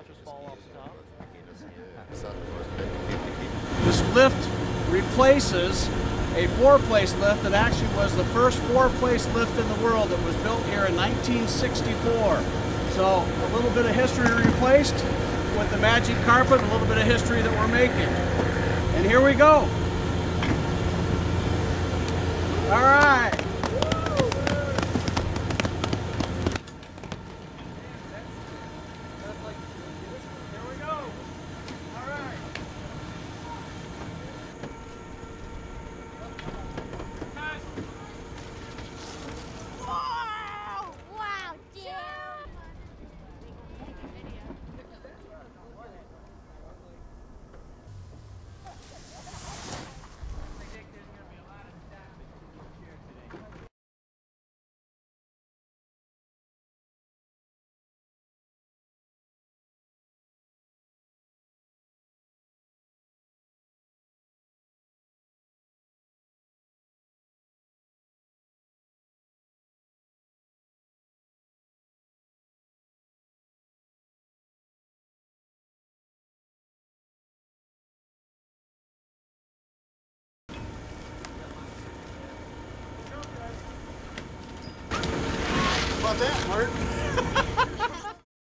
This lift replaces a four-place lift that actually was the first four-place lift in the world that was built here in 1964. So a little bit of history replaced with the magic carpet, a little bit of history that we're making. And here we go. All right. About that, Martin.